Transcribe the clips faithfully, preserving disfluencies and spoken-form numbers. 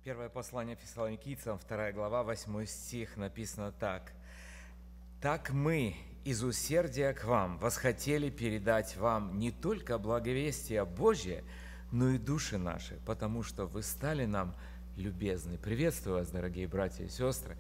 Первое послание Фессалоникийцам, вторая глава, восьмой стих, написано так. «Так мы из усердия к вам восхотели передать вам не только благовестие Божие, но и души наши, потому что вы стали нам любезны». Приветствую вас, дорогие братья и сестры.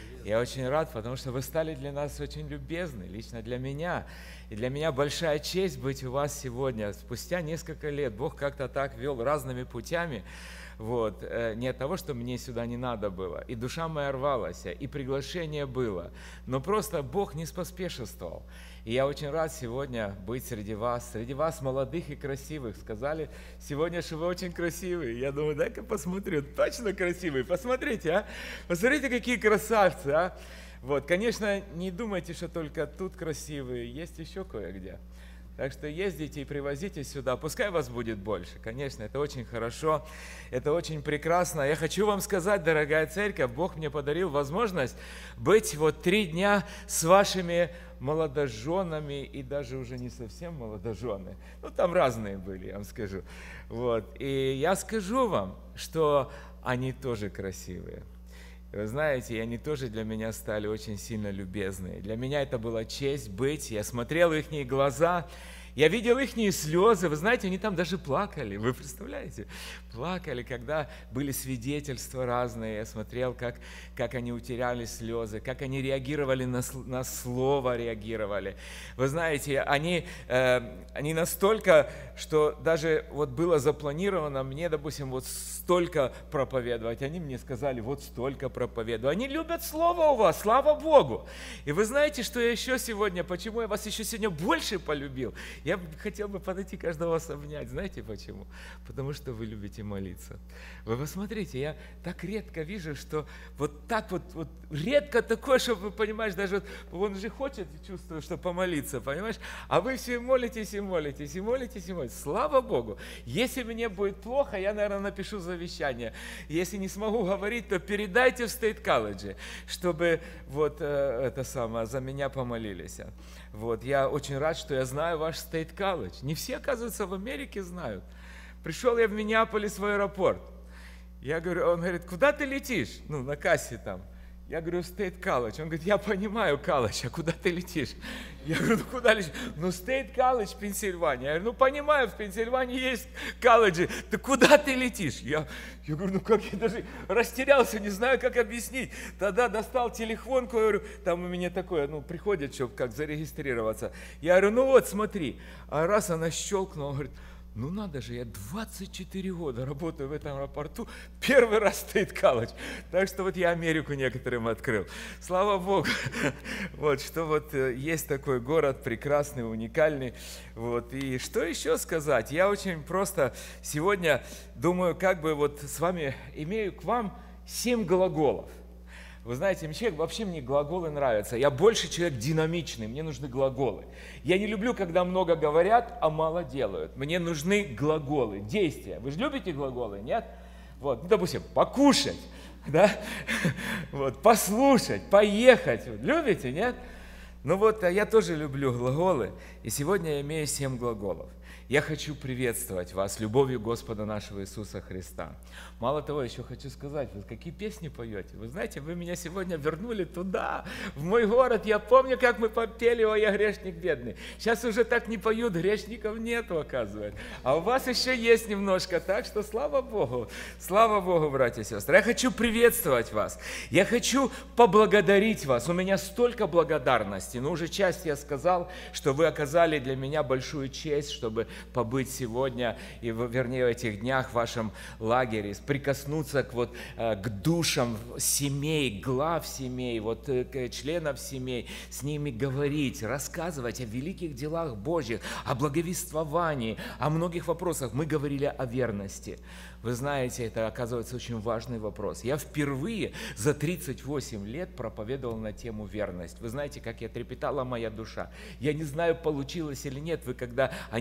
Я очень рад, потому что вы стали для нас очень любезны, лично для меня. И для меня большая честь быть у вас сегодня. Спустя несколько лет Бог как-то так вел разными путями. Вот. Не от того, что мне сюда не надо было. И душа моя рвалась, и приглашение было. Но просто Бог не споспешествовал. И я очень рад сегодня быть среди вас, среди вас молодых и красивых. Сказали сегодня, что вы очень красивые. Я думаю, дай-ка посмотрю, точно красивые. Посмотрите, а? Посмотрите, какие красавцы, а? Вот, конечно, не думайте, что только тут красивые, есть еще кое-где. Так что ездите и привозите сюда, пускай вас будет больше. Конечно, это очень хорошо, это очень прекрасно. Я хочу вам сказать, дорогая церковь, Бог мне подарил возможность быть вот три дня с вашими молодоженами и даже уже не совсем молодожены. Ну, там разные были, я вам скажу. Вот. И я скажу вам, что они тоже красивые. Вы знаете, и они тоже для меня стали очень сильно любезны. Для меня это была честь быть. Я смотрел в их глаза, я видел их слезы. Вы знаете, они там даже плакали. Вы представляете? Плакали, когда были свидетельства разные. Я смотрел, как, как они утеряли слезы, как они реагировали на, на слово, реагировали. Вы знаете, они, э, они настолько, что даже вот было запланировано мне, допустим, вот столько проповедовать. Они мне сказали, вот столько проповедую. Они любят слово у вас, слава Богу. И вы знаете, что я еще сегодня, почему я вас еще сегодня больше полюбил? Я хотел бы подойти каждого вас обнять. Знаете почему? Потому что вы любите молиться. Вы посмотрите, я так редко вижу, что вот так вот, вот редко такое, что вы понимаешь, даже вот он же хочет, чувствую, что помолиться, понимаешь? А вы все молитесь и молитесь, и молитесь, и молитесь. Слава Богу! Если мне будет плохо, я, наверное, напишу завещание. Если не смогу говорить, то передайте в Стейт колледже, чтобы вот э, это самое, за меня помолились. Вот, я очень рад, что я знаю ваш Стейт колледж. Не все, оказывается, в Америке знают. Пришел я в Миннеаполис в аэропорт. Я говорю, он говорит, куда ты летишь? Ну, на кассе там. Я говорю, Стейт колледж. Он говорит, я понимаю колледж, а куда ты летишь? Я говорю, ну куда летишь? Ну, Стейт колледж, Пенсильвания. Я говорю, ну понимаю, в Пенсильвании есть колледжи. Ты куда ты летишь? Я, я говорю, ну как, я даже растерялся, не знаю, как объяснить. Тогда достал телефонку, говорю, там у меня такое, ну, приходит, чтобы как зарегистрироваться. Я говорю, ну вот, смотри. А раз она щелкнула, говорит, ну надо же, я двадцать четыре года работаю в этом аэропорту, первый раз Стейт колледж. Так что вот я Америку некоторым открыл. Слава Богу, вот, что вот есть такой город прекрасный, уникальный. Вот. И что еще сказать? Я очень просто сегодня думаю, как бы вот с вами, имею к вам семь глаголов. Вы знаете, человек, вообще мне глаголы нравятся. Я больше человек динамичный, мне нужны глаголы. Я не люблю, когда много говорят, а мало делают. Мне нужны глаголы, действия. Вы же любите глаголы, нет? Вот, ну, допустим, покушать, да? Вот, послушать, поехать. Любите, нет? Ну вот, я тоже люблю глаголы, и сегодня я имею семь глаголов. Я хочу приветствовать вас любовью Господа нашего Иисуса Христа. Мало того, еще хочу сказать, вы какие песни поете? Вы знаете, вы меня сегодня вернули туда, в мой город. Я помню, как мы попели «Ой, я грешник бедный». Сейчас уже так не поют, грешников нету, оказывается. А у вас еще есть немножко, так что слава Богу, слава Богу, братья и сестры. Я хочу приветствовать вас, я хочу поблагодарить вас. У меня столько благодарности, но уже часть я сказал, что вы оказали для меня большую честь, чтобы побыть сегодня, и, вернее, в этих днях в вашем лагере, прикоснуться к, вот, к душам семей, глав семей, вот, к членов семей, с ними говорить, рассказывать о великих делах Божьих, о благовествовании, о многих вопросах. Мы говорили о верности. Вы знаете, это, оказывается, очень важный вопрос. Я впервые за тридцать восемь лет проповедовал на тему верность. Вы знаете, как я трепетала моя душа. Я не знаю, получилось или нет. Вы, когда они вернулись,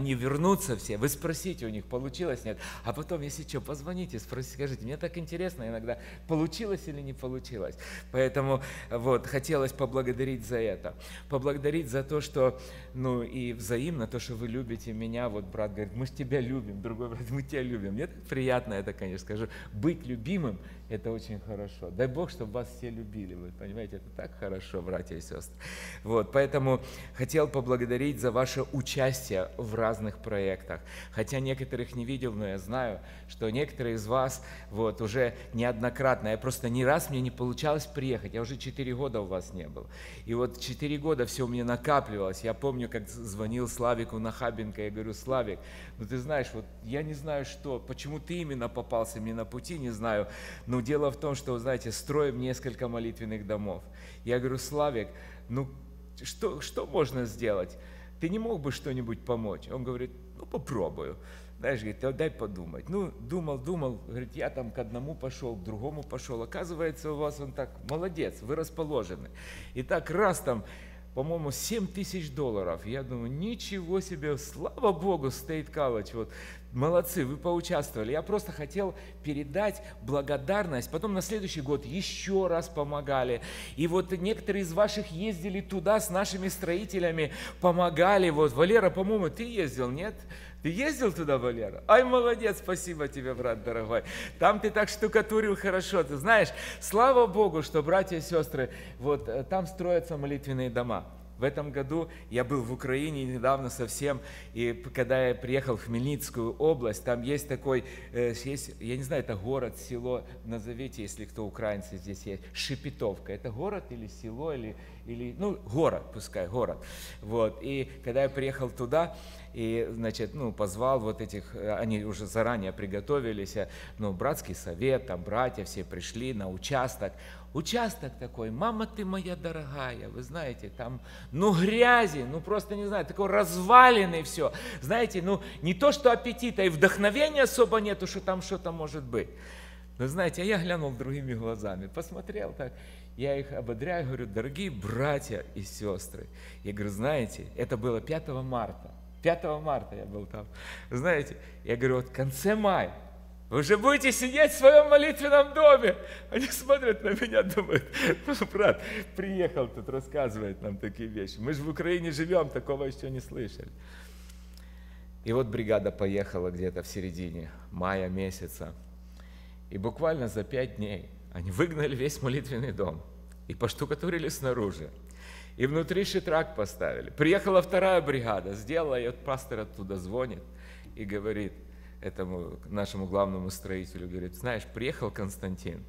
вернутся все, вы спросите у них, получилось, нет. А потом, если что, позвоните, спросите, скажите, мне так интересно иногда, получилось или не получилось. Поэтому вот, хотелось поблагодарить за это. Поблагодарить за то, что, ну и взаимно, то, что вы любите меня. Вот брат говорит, мы же тебя любим, другой брат, мы тебя любим. Мне так приятно это, конечно, скажу. Быть любимым – это очень хорошо. Дай Бог, чтобы вас все любили. Вы понимаете, это так хорошо, братья и сестры. Вот, поэтому хотел поблагодарить за ваше участие в разных проектах. Хотя некоторых не видел, но я знаю, что некоторые из вас вот, уже неоднократно, я просто ни раз мне не получалось приехать, я уже четыре года у вас не был. И вот четыре года все у меня накапливалось. Я помню, как звонил Славику Нахабенко, я говорю, Славик, ну ты знаешь, вот я не знаю что, почему ты именно попался мне на пути, не знаю, но дело в том, что, вы знаете, строим несколько молитвенных домов. Я говорю, Славик, ну что, что можно сделать? Ты не мог бы что-нибудь помочь? Он говорит, ну попробую. Знаешь, говорит, дай подумать. Ну, думал, думал, говорит, я там к одному пошел, к другому пошел. Оказывается, у вас он так, молодец, вы расположены. И так раз там, по-моему, семь тысяч долларов. Я думаю, ничего себе, слава Богу, State College, вот, молодцы, вы поучаствовали. Я просто хотел передать благодарность. Потом на следующий год еще раз помогали. И вот некоторые из ваших ездили туда с нашими строителями, помогали. Вот, Валера, по-моему, ты ездил, нет? Ты ездил туда, Валера? Ай, молодец, спасибо тебе, брат дорогой. Там ты так штукатурил хорошо. Ты знаешь, слава Богу, что, братья и сестры, вот там строятся молитвенные дома. В этом году я был в Украине недавно совсем, и когда я приехал в Хмельницкую область, там есть такой, есть, я не знаю, это город, село, назовите, если кто украинцы здесь есть, Шепетовка. Это город или село, или, или ну, город, пускай, город. Вот. И когда я приехал туда, и, значит, ну, позвал вот этих, они уже заранее приготовились, ну, братский совет, там братья все пришли на участок. Участок такой, мама ты моя дорогая, вы знаете, там, ну, грязи, ну, просто, не знаю, такой разваленный все. Знаете, ну, не то, что аппетита, и вдохновения особо нету, что там что-то может быть. Но, знаете, а я глянул другими глазами, посмотрел так, я их ободряю, говорю, дорогие братья и сестры. Я говорю, знаете, это было пятого марта. пятого марта я был там. Знаете, я говорю, вот в конце мая вы уже будете сидеть в своем молитвенном доме. Они смотрят на меня, думают, ну, брат, приехал тут, рассказывает нам такие вещи. Мы же в Украине живем, такого еще не слышали. И вот бригада поехала где-то в середине мая месяца. И буквально за пять дней они выгнали весь молитвенный дом и поштукатурили снаружи. И внутри шитрак поставили. Приехала вторая бригада, сделала, и вот пастор оттуда звонит и говорит этому нашему главному строителю, говорит, знаешь, приехал Константин,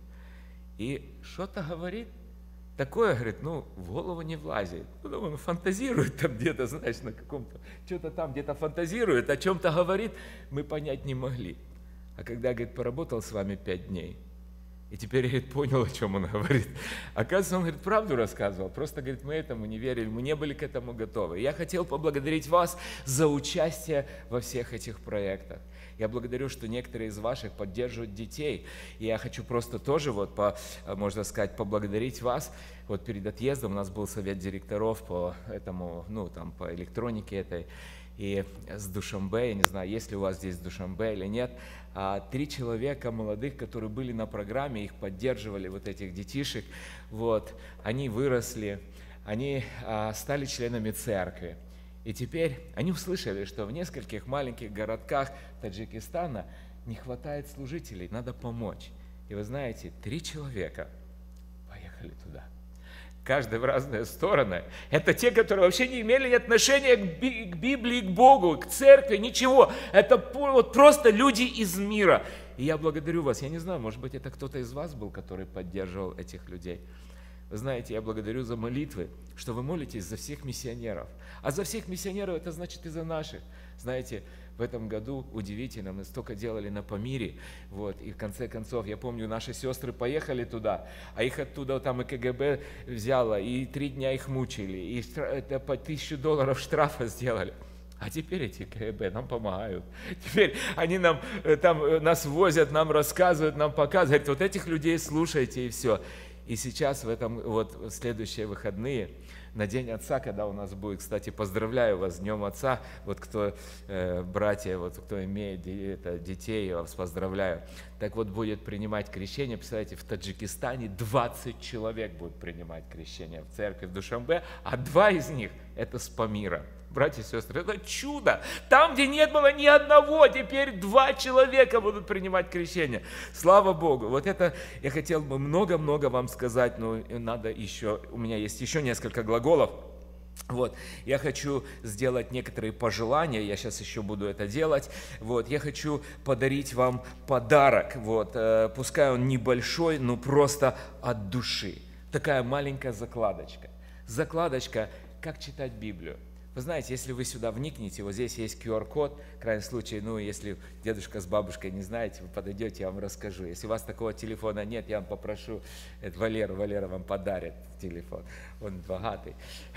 и что-то говорит, такое, говорит, ну, в голову не влазит. Ну, думаю, фантазирует там где-то, знаешь, на каком-то, что-то там где-то фантазирует, о чем-то говорит, мы понять не могли. А когда, говорит, поработал с вами пять дней, и теперь, говорит, понял, о чем он говорит. Оказывается, он, говорит, правду рассказывал. Просто, говорит, мы этому не верили, мы не были к этому готовы. Я хотел поблагодарить вас за участие во всех этих проектах. Я благодарю, что некоторые из ваших поддерживают детей. И я хочу просто тоже, вот, по, можно сказать, поблагодарить вас. Вот перед отъездом у нас был совет директоров по этому, ну, там, по электронике этой. И с Душанбе, я не знаю, есть ли у вас здесь Душанбе или нет, а, три человека молодых, которые были на программе, их поддерживали, вот этих детишек, вот, они выросли, они а, стали членами церкви. И теперь они услышали, что в нескольких маленьких городках Таджикистана не хватает служителей, надо помочь. И вы знаете, три человека поехали туда. Каждый в разные стороны. Это те, которые вообще не имели отношения к, Би- к Библии, к Богу, к церкви, ничего. Это вот просто люди из мира. И я благодарю вас. Я не знаю, может быть, это кто-то из вас был, который поддерживал этих людей. Вы знаете, я благодарю за молитвы, что вы молитесь за всех миссионеров. А за всех миссионеров это значит и за наших. Знаете, в этом году удивительно, мы столько делали на Памире, вот, и в конце концов, я помню, наши сестры поехали туда, а их оттуда там и КГБ взяло, и три дня их мучили, и это по тысячу долларов штрафа сделали. А теперь эти КГБ нам помогают. Теперь они нам, там, нас возят, нам рассказывают, нам показывают, вот этих людей слушайте и все. И сейчас в этом, вот в следующие выходные, на День Отца, когда у нас будет, кстати, поздравляю вас с Днем Отца, вот кто, э, братья, вот кто имеет это, детей, я вас поздравляю. Так вот, будет принимать крещение, представляете, в Таджикистане двадцать человек будут принимать крещение в церкви в Душанбе, а два из них это с Памира. Братья и сестры, это чудо! Там, где не было ни одного, теперь два человека будут принимать крещение. Слава Богу! Вот это я хотел бы много-много вам сказать, но надо еще, у меня есть еще несколько глаголов. Вот, я хочу сделать некоторые пожелания, я сейчас еще буду это делать. Вот, я хочу подарить вам подарок, вот, э, пускай он небольшой, но просто от души. Такая маленькая закладочка. Закладочка, как читать Библию. Вы знаете, если вы сюда вникнете, вот здесь есть ку ар код, в крайнем случае, ну, если дедушка с бабушкой не знаете, вы подойдете, я вам расскажу. Если у вас такого телефона нет, я вам попрошу, это Валера, Валера вам подарит телефон, он богатый.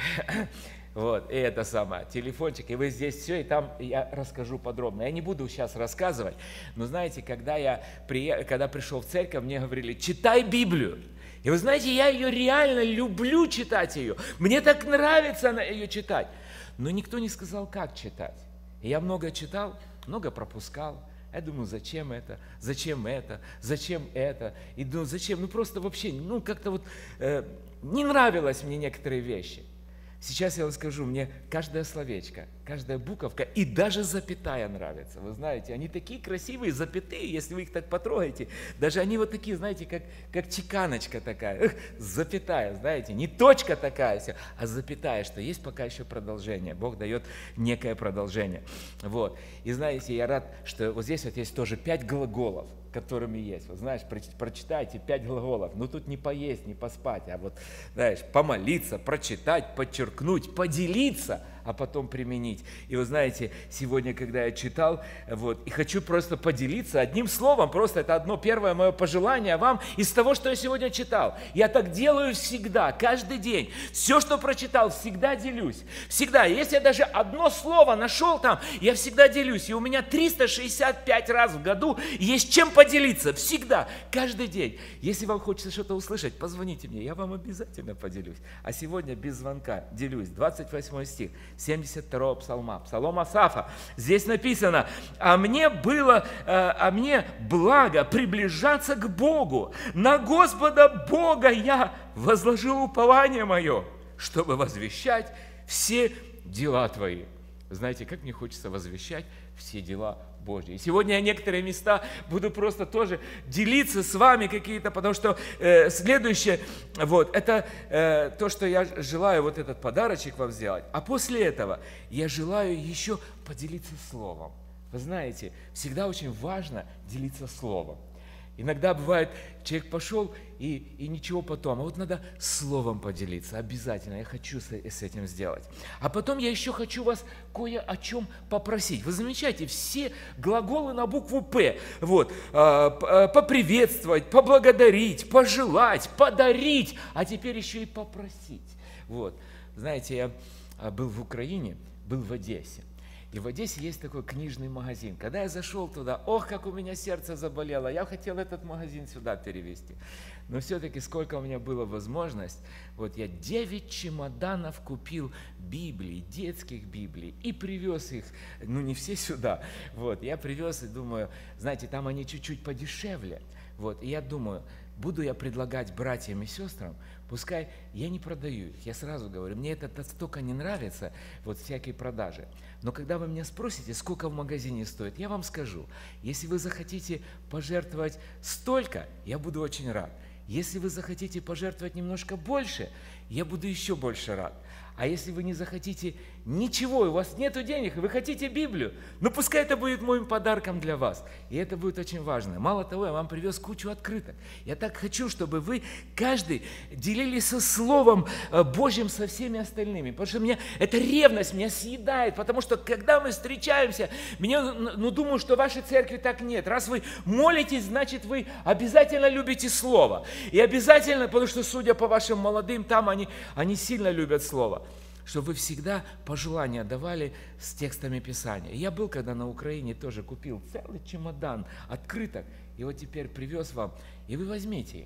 Вот, и это самое, телефончик, и вы здесь все, и там я расскажу подробно. Я не буду сейчас рассказывать, но знаете, когда я при... когда пришел в церковь, мне говорили, читай Библию. И вы знаете, я ее реально люблю читать ее, мне так нравится ее читать. Но никто не сказал, как читать. И я много читал, много пропускал. Я думаю, зачем это, зачем это, зачем это. И думаю, зачем, ну просто вообще, ну как-то вот э, не нравилось мне некоторые вещи. Сейчас я вам скажу, мне каждое словечко, каждая буковка и даже запятая нравится. Вы знаете, они такие красивые запятые, если вы их так потрогаете. Даже они вот такие, знаете, как, как чеканочка такая. Эх, запятая, знаете, не точка такая, а запятая, что есть пока еще продолжение. Бог дает некое продолжение. Вот. И знаете, я рад, что вот здесь вот есть тоже пять глаголов, которыми есть. Вот знаешь, прочитайте пять глаголов. Ну тут не поесть, не поспать, а вот, знаешь, помолиться, прочитать, подчеркнуть, поделиться, а потом применить. И вы знаете, сегодня, когда я читал, вот, и хочу просто поделиться одним словом, просто это одно первое мое пожелание вам из того, что я сегодня читал. Я так делаю всегда, каждый день. Все, что прочитал, всегда делюсь. Всегда. Если я даже одно слово нашел там, я всегда делюсь. И у меня триста шестьдесят пять раз в году есть чем поделиться. Всегда. Каждый день. Если вам хочется что-то услышать, позвоните мне, я вам обязательно поделюсь. А сегодня без звонка делюсь. двадцать восьмой стих. семьдесят второго псалма, псалом Асафа. Здесь написано, а мне было, а мне благо приближаться к Богу. На Господа Бога я возложил упование мое, чтобы возвещать все дела твои. Знаете, как мне хочется возвещать все дела Божьи. И сегодня я некоторые места буду просто тоже делиться с вами какие-то, потому что э, следующее, вот, это э, то, что я желаю вот этот подарочек вам сделать. А после этого я желаю еще поделиться словом. Вы знаете, всегда очень важно делиться словом. Иногда бывает, человек пошел и, и ничего потом, а вот надо словом поделиться, обязательно, я хочу с, с этим сделать. А потом я еще хочу вас кое о чем попросить. Вы замечаете, все глаголы на букву «П», вот, э, поприветствовать, поблагодарить, пожелать, подарить, а теперь еще и попросить. Вот, знаете, я был в Украине, был в Одессе. И в Одессе есть такой книжный магазин. Когда я зашел туда, ох, как у меня сердце заболело, я хотел этот магазин сюда перевести. Но все-таки сколько у меня была возможность, вот я девять чемоданов купил Библий, детских Библий, и привез их, ну не все сюда, вот, я привез и думаю, знаете, там они чуть-чуть подешевле, вот, и я думаю, буду я предлагать братьям и сестрам, пускай я не продаю их, я сразу говорю, мне это настолько не нравится, вот всякие продажи. Но когда вы меня спросите, сколько в магазине стоит, я вам скажу, если вы захотите пожертвовать столько, я буду очень рад. Если вы захотите пожертвовать немножко больше, я буду еще больше рад. А если вы не захотите ничего, и у вас нет денег, и вы хотите Библию, ну пускай это будет моим подарком для вас. И это будет очень важно. Мало того, я вам привез кучу открыток. Я так хочу, чтобы вы каждый делились со Словом Божьим со всеми остальными. Потому что меня эта ревность меня съедает. Потому что когда мы встречаемся, меня, ну думаю, что в вашей церкви так нет. Раз вы молитесь, значит вы обязательно любите Слово. И обязательно, потому что, судя по вашим молодым, там они, они сильно любят Слово. Чтобы вы всегда пожелания давали с текстами Писания. Я был, когда на Украине, тоже купил целый чемодан открыток, и вот теперь привез вам, и вы возьмите их.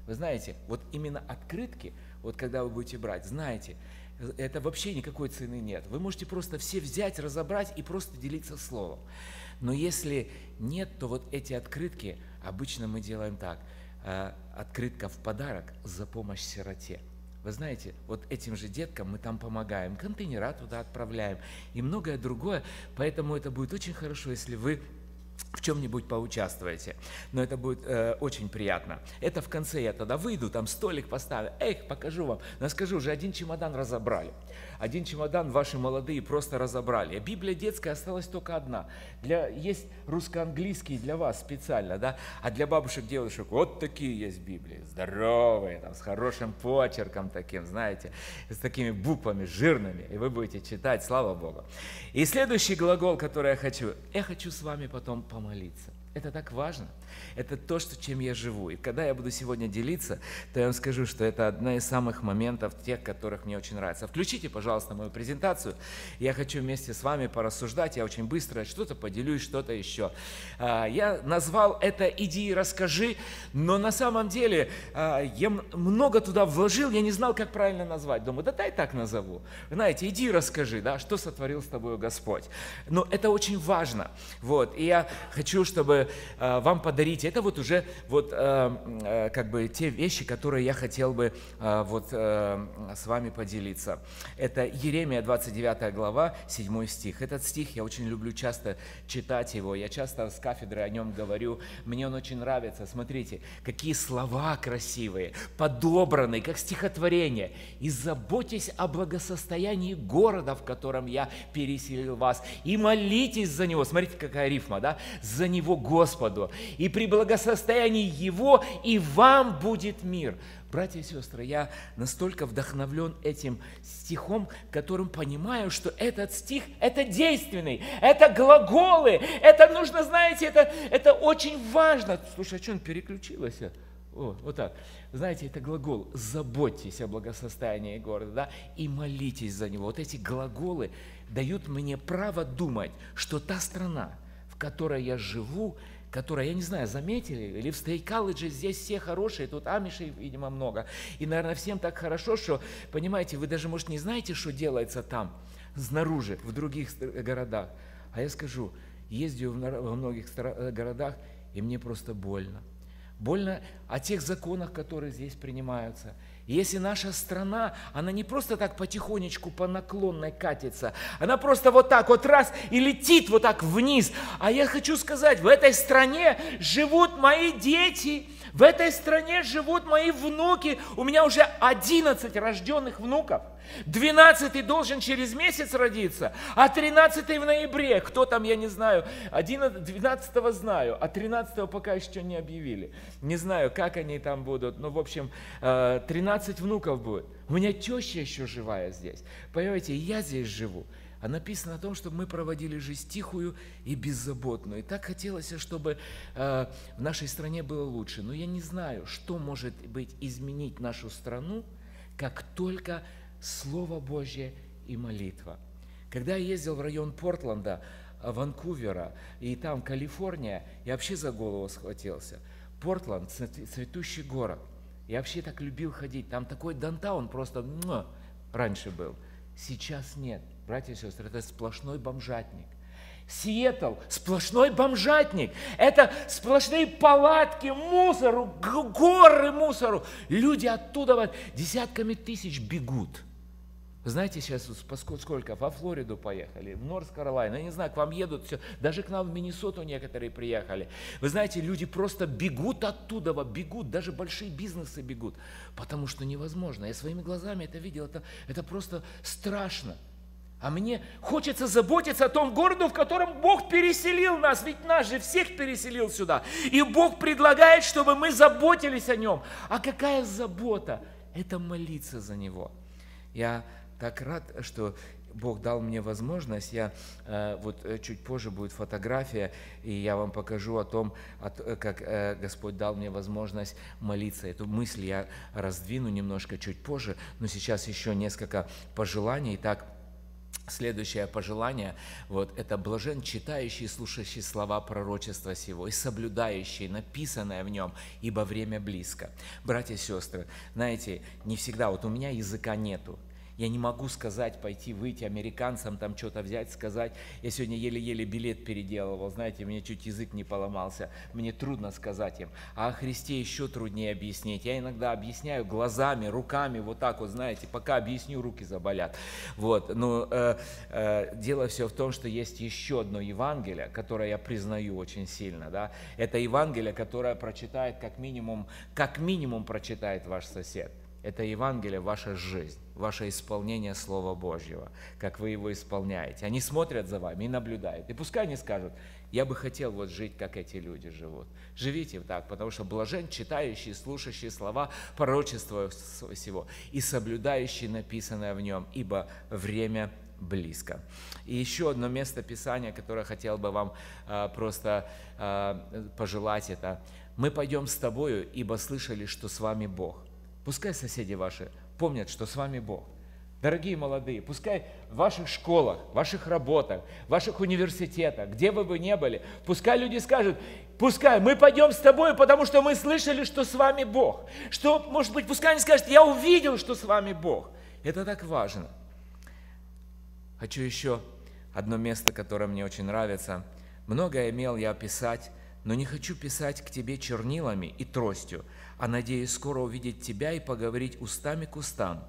Вы знаете, вот именно открытки, вот когда вы будете брать, знаете, это вообще никакой цены нет. Вы можете просто все взять, разобрать и просто делиться словом. Но если нет, то вот эти открытки, обычно мы делаем так. Открытка в подарок за помощь сироте. Вы знаете, вот этим же деткам мы там помогаем, контейнера туда отправляем и многое другое. Поэтому это будет очень хорошо, если вы в чем-нибудь поучаствуете. Но это будет э, очень приятно. Это в конце я тогда выйду, там столик поставлю. Эх, покажу вам. Но скажу, уже один чемодан разобрали. Один чемодан ваши молодые просто разобрали. А Библия детская осталась только одна. Для, есть русско-английский для вас специально, да? А для бабушек, девушек вот такие есть Библии. Здоровые, там, с хорошим почерком таким, знаете, с такими буквами жирными. И вы будете читать, слава Богу. И следующий глагол, который я хочу. Я хочу с вами потом помолиться. Это так важно. Это то, что, чем я живу. И когда я буду сегодня делиться, то я вам скажу, что это одна из самых моментов, тех, которых мне очень нравится. Включите, пожалуйста, мою презентацию. Я хочу вместе с вами порассуждать. Я очень быстро что-то поделюсь, что-то еще. Я назвал это «Иди и расскажи», но на самом деле я много туда вложил, я не знал, как правильно назвать. Думаю, да дай так назову. Знаете, иди и расскажи, да, что сотворил с тобой Господь. Но это очень важно. Вот. И я хочу, чтобы вам подарить. Это вот уже вот как бы те вещи, которые я хотел бы вот с вами поделиться. Это Иеремия двадцать девятая глава, седьмой стих. Этот стих я очень люблю часто читать его. Я часто с кафедры о нем говорю. Мне он очень нравится. Смотрите, какие слова красивые, подобранные, как стихотворение. «И заботьтесь о благосостоянии города, в котором я переселил вас, и молитесь за него». Смотрите, какая рифма, да? «За него Господу, и при благосостоянии Его, и вам будет мир». Братья и сестры, я настолько вдохновлен этим стихом, которым понимаю, что этот стих – это действенный, это глаголы, это нужно, знаете, это, это очень важно. Слушай, а что он переключился? О, вот так. Знаете, это глагол «заботьтесь о благосостоянии города», да, и молитесь за него. Вот эти глаголы дают мне право думать, что та страна, в которой я живу, которая, я не знаю, заметили, или в Стейт-колледже здесь все хорошие, тут амишей, видимо, много. И, наверное, всем так хорошо, что, понимаете, вы даже, может, не знаете, что делается там, снаружи, в других городах. А я скажу, ездил во многих городах, и мне просто больно. Больно о тех законах, которые здесь принимаются. И если наша страна, она не просто так потихонечку по наклонной катится, она просто вот так вот раз и летит вот так вниз. А я хочу сказать, в этой стране живут мои дети, в этой стране живут мои внуки. У меня уже одиннадцать рожденных внуков. двенадцатый должен через месяц родиться, а тринадцатый в ноябре. Кто там, я не знаю. двенадцатого знаю, а тринадцатого пока еще не объявили. Не знаю, как они там будут. Но, в общем, тринадцать внуков будет. У меня теща еще живая здесь. Понимаете, я здесь живу. А написано о том, чтобы мы проводили жизнь тихую и беззаботную. И так хотелось, чтобы э, в нашей стране было лучше. Но я не знаю, что может быть изменить нашу страну, как только Слово Божье и молитва. Когда я ездил в район Портленда, Ванкувера и там Калифорния, я вообще за голову схватился. Портленд – цветущий город. Я вообще так любил ходить. Там такой даунтаун просто муа, раньше был. Сейчас нет. Братья и сестры, это сплошной бомжатник. Сиэтл – сплошной бомжатник. Это сплошные палатки, мусору, горы мусору. Люди оттуда вот десятками тысяч бегут. Вы знаете, сейчас сколько? Во Флориду поехали, в Норс-Каролайну, я не знаю, к вам едут, все. Даже к нам в Миннесоту некоторые приехали. Вы знаете, люди просто бегут оттуда, бегут, даже большие бизнесы бегут, потому что невозможно. Я своими глазами это видел, это, это просто страшно. А мне хочется заботиться о том городе, в котором Бог переселил нас, ведь нас же всех переселил сюда. И Бог предлагает, чтобы мы заботились о нем. А какая забота? Это молиться за него. Я так рад, что Бог дал мне возможность. Я, э, вот чуть позже будет фотография, и я вам покажу о том, от, как э, Господь дал мне возможность молиться. Эту мысль я раздвину немножко чуть позже, но сейчас еще несколько пожеланий. Итак, Следующее пожелание, вот, это блажен читающий и слушающий слова пророчества сего и соблюдающий написанное в нем, ибо время близко. Братья и сестры, знаете, не всегда, вот у меня языка нету. Я не могу сказать, пойти, выйти американцам, там что-то взять, сказать. Я сегодня еле-еле билет переделывал, знаете, мне чуть язык не поломался. Мне трудно сказать им. А о Христе еще труднее объяснить. Я иногда объясняю глазами, руками, вот так вот, знаете, пока объясню, руки заболят. Вот, но э, э, дело все в том, что есть еще одно Евангелие, которое я признаю очень сильно, да. Это Евангелие, которое прочитает как минимум, как минимум прочитает ваш сосед. Это Евангелие, ваша жизнь, ваше исполнение Слова Божьего, как вы его исполняете. Они смотрят за вами и наблюдают. И пускай они скажут, я бы хотел вот жить, как эти люди живут. Живите так, потому что блажен читающий, слушающий слова пророчества всего и соблюдающий написанное в нем, ибо время близко. И еще одно место Писания, которое хотел бы вам а, просто а, пожелать, это «Мы пойдем с тобою, ибо слышали, что с вами Бог». Пускай соседи ваши помнят, что с вами Бог. Дорогие молодые, пускай в ваших школах, в ваших работах, в ваших университетах, где бы вы ни были, пускай люди скажут, пускай мы пойдем с тобой, потому что мы слышали, что с вами Бог. Что, может быть, пускай они скажут, я увидел, что с вами Бог. Это так важно. Хочу еще одно место, которое мне очень нравится. Многое имел я писать, но не хочу писать к тебе чернилами и тростью, а надеюсь скоро увидеть тебя и поговорить устами к устам.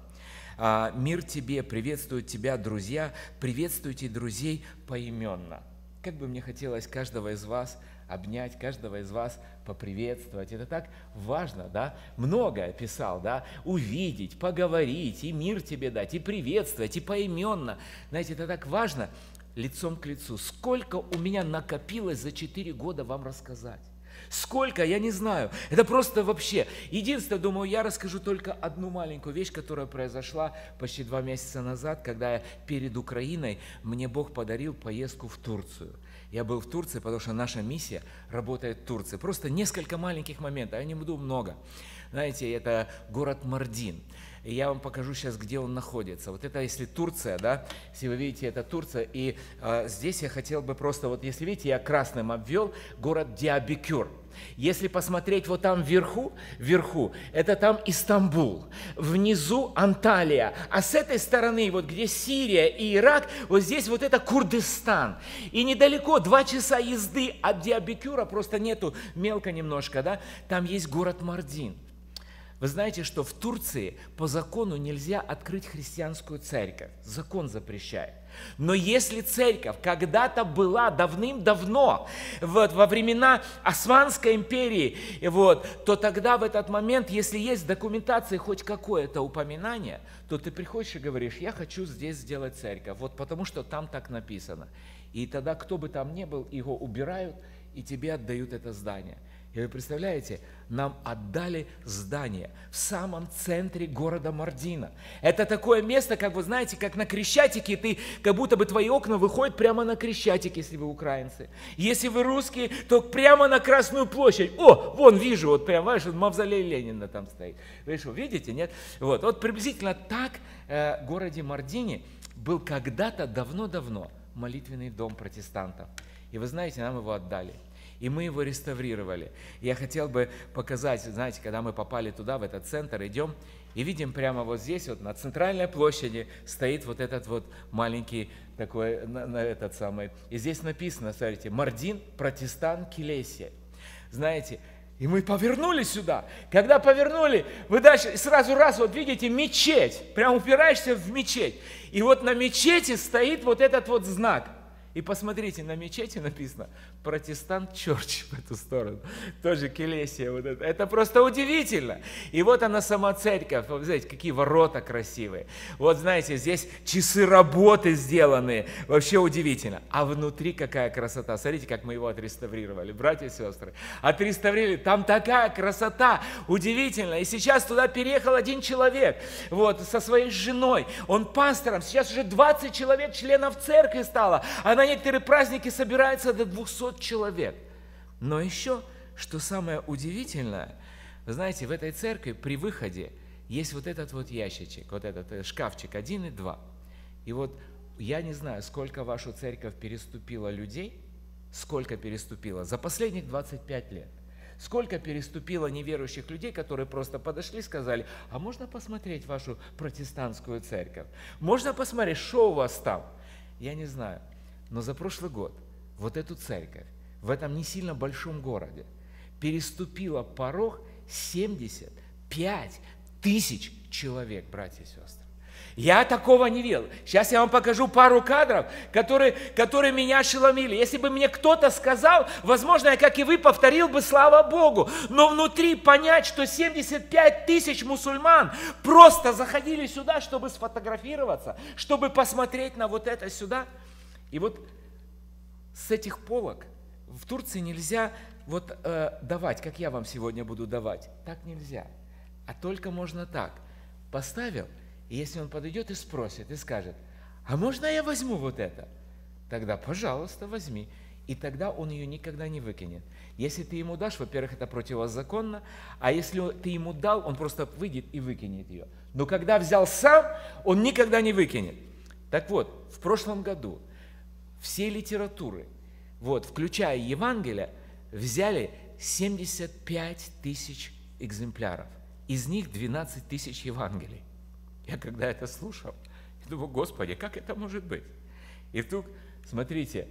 А, мир тебе, приветствуют тебя, друзья, приветствуйте друзей поименно. Как бы мне хотелось каждого из вас обнять, каждого из вас поприветствовать. Это так важно, да? Многое писал, да? Увидеть, поговорить, и мир тебе дать, и приветствовать, и поименно. Знаете, это так важно. Лицом к лицу. Сколько у меня накопилось за четыре года вам рассказать? Сколько, я не знаю. Это просто вообще. Единственное, думаю, я расскажу только одну маленькую вещь, которая произошла почти два месяца назад, когда я перед Украиной, мне Бог подарил поездку в Турцию. Я был в Турции, потому что наша миссия работает в Турции. Просто несколько маленьких моментов, я не буду много. Знаете, это город Мардин. И я вам покажу сейчас, где он находится. Вот это, если Турция, да, если вы видите, это Турция. И э, здесь я хотел бы просто, вот если видите, я красным обвел город Диабекюр. Если посмотреть вот там вверху, вверху, это там Истамбул, внизу Анталия, а с этой стороны, вот где Сирия и Ирак, вот здесь вот это Курдистан. И недалеко, два часа езды от Диабекюра, просто нету, мелко немножко, да, там есть город Мардин. Вы знаете, что в Турции по закону нельзя открыть христианскую церковь. Закон запрещает. Но если церковь когда-то была давным-давно, вот, во времена Османской империи, вот, то тогда в этот момент, если есть в документации хоть какое-то упоминание, то ты приходишь и говоришь, я хочу здесь сделать церковь, вот потому что там так написано. И тогда, кто бы там ни был, его убирают, и тебе отдают это здание. И вы представляете, нам отдали здание в самом центре города Мардина. Это такое место, как вы знаете, как на Крещатике, ты, как будто бы твои окна выходят прямо на Крещатик, если вы украинцы. Если вы русские, то прямо на Красную площадь. О, вон вижу, вот прямо, знаешь, мавзолей Ленина там стоит. Вы что, видите, нет? Вот, вот приблизительно так э, в городе Мардине был когда-то давно-давно молитвенный дом протестантов. И вы знаете, нам его отдали. И мы его реставрировали. Я хотел бы показать, знаете, когда мы попали туда, в этот центр, идем, и видим прямо вот здесь, вот на центральной площади, стоит вот этот вот маленький такой, на, на этот самый, и здесь написано, смотрите, Мардин, протестант, Килесия. Знаете, и мы повернули сюда. Когда повернули, вы дальше, сразу раз, вот видите, мечеть, прям упираешься в мечеть. И вот на мечети стоит вот этот вот знак. И посмотрите, на мечети написано «Протестант Чорч» в эту сторону. Тоже Келесия. Вот это. это просто удивительно. И вот она сама церковь. Вы знаете, какие ворота красивые. Вот знаете, здесь часы работы сделаны. Вообще удивительно. А внутри какая красота. Смотрите, как мы его отреставрировали, братья и сестры. Отреставрировали. Там такая красота. Удивительно. И сейчас туда переехал один человек. Вот, со своей женой. Он пастором. Сейчас уже двадцать человек членов церкви стало. Она на некоторые праздники собирается до двухсот человек. Но еще, что самое удивительное, вы знаете, в этой церкви при выходе есть вот этот вот ящичек, вот этот шкафчик один и два. И вот я не знаю, сколько вашу церковь переступила людей, сколько переступила за последних двадцать пять лет. Сколько переступило неверующих людей, которые просто подошли и сказали: а можно посмотреть вашу протестантскую церковь? Можно посмотреть, что у вас там? Я не знаю. Но за прошлый год вот эту церковь в этом не сильно большом городе переступила порог семьдесят пять тысяч человек, братья и сестры. Я такого не видел. Сейчас я вам покажу пару кадров, которые, которые меня ошеломили. Если бы мне кто-то сказал, возможно, я, как и вы, повторил бы слава Богу. Но внутри понять, что семьдесят пять тысяч мусульман просто заходили сюда, чтобы сфотографироваться, чтобы посмотреть на вот это сюда. И вот с этих полок в Турции нельзя вот э, давать, как я вам сегодня буду давать. Так нельзя. А только можно так. Поставил. И если он подойдет и спросит, и скажет: а можно я возьму вот это? Тогда, пожалуйста, возьми. И тогда он ее никогда не выкинет. Если ты ему дашь, во-первых, это противозаконно, а если ты ему дал, он просто выйдет и выкинет ее. Но когда взял сам, он никогда не выкинет. Так вот, в прошлом году все литературы, вот, включая Евангелие, взяли семьдесят пять тысяч экземпляров. Из них двенадцать тысяч Евангелий. Я когда это слушал, я думаю: Господи, как это может быть? И вдруг, смотрите,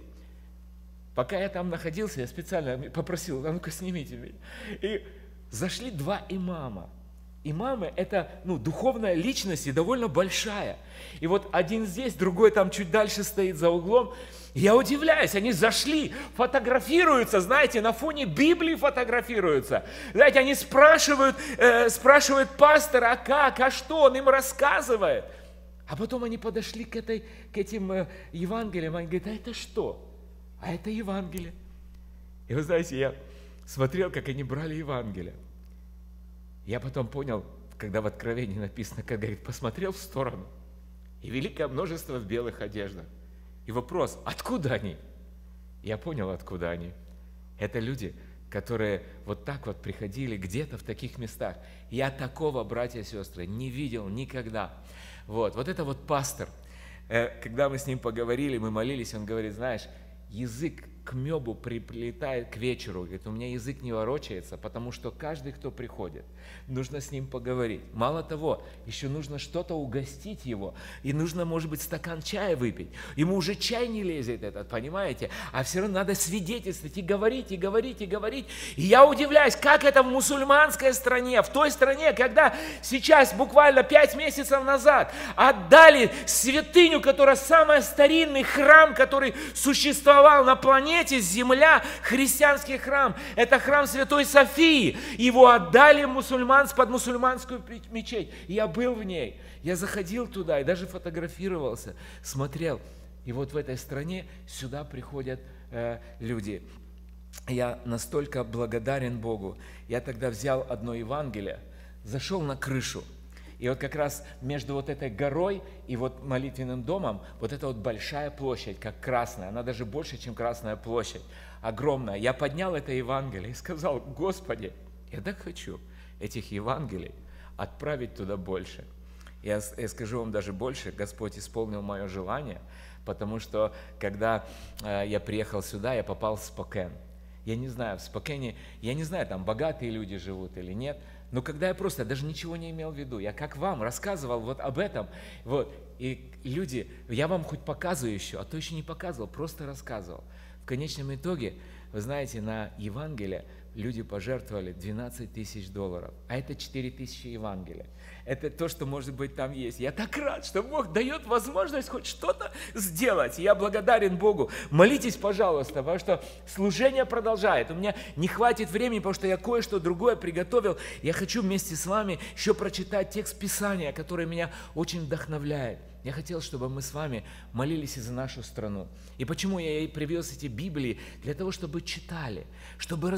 пока я там находился, я специально попросил: а ну-ка снимите меня. И зашли два имама. Имамы – это, ну, духовная личность и довольно большая. И вот один здесь, другой там чуть дальше стоит за углом. Я удивляюсь, они зашли, фотографируются, знаете, на фоне Библии фотографируются. Знаете, они спрашивают, э, спрашивают пастора: а как, а что, он им рассказывает. А потом они подошли к, этой, к этим э, Евангелиям, они говорят: а это что? А это Евангелие. И вы знаете, я смотрел, как они брали Евангелие. Я потом понял, когда в Откровении написано, как говорит, посмотрел в сторону, и великое множество в белых одеждах. И вопрос: откуда они? Я понял, откуда они. Это люди, которые вот так вот приходили где-то в таких местах. Я такого, братья и сестры, не видел никогда. Вот, вот это вот пастор. Когда мы с ним поговорили, мы молились, он говорит: знаешь, язык к мебу приплетает к вечеру. Говорит: у меня язык не ворочается, потому что каждый, кто приходит, нужно с ним поговорить. Мало того, еще нужно что-то угостить его, и нужно, может быть, стакан чая выпить. Ему уже чай не лезет этот, понимаете? А все равно надо свидетельствовать и говорить, и говорить, и говорить. И я удивляюсь, как это в мусульманской стране, в той стране, когда сейчас, буквально пять месяцев назад, отдали святыню, которая самый старинный храм, который существовал на планете Земля, христианский храм. Это храм Святой Софии. Его отдали мусульман, под мусульманскую мечеть. И я был в ней. Я заходил туда и даже фотографировался, смотрел. И вот в этой стране сюда приходят э, люди. Я настолько благодарен Богу. Я тогда взял одно Евангелие, зашел на крышу. И вот как раз между вот этой горой и вот молитвенным домом, вот эта вот большая площадь, как красная, она даже больше, чем Красная площадь, огромная. Я поднял это Евангелие и сказал: Господи, я так хочу этих Евангелий отправить туда больше. Я, я скажу вам даже больше, Господь исполнил мое желание, потому что когда э, я приехал сюда, я попал в Спокен. Я не знаю, в Спокене, я не знаю, там богатые люди живут или нет, но когда я просто даже ничего не имел в виду, я как вам рассказывал вот об этом, вот, и люди, я вам хоть показываю еще, а то еще не показывал, просто рассказывал. В конечном итоге, вы знаете, на Евангелие люди пожертвовали двенадцать тысяч долларов, а это четыре тысячи Евангелия. Это то, что, может быть, там есть. Я так рад, что Бог дает возможность хоть что-то сделать. Я благодарен Богу. Молитесь, пожалуйста, потому что служение продолжает. У меня не хватит времени, потому что я кое-что другое приготовил. Я хочу вместе с вами еще прочитать текст Писания, который меня очень вдохновляет. Я хотел, чтобы мы с вами молились и за нашу страну. И почему я и привез эти Библии? Для того, чтобы читали, чтобы развивали.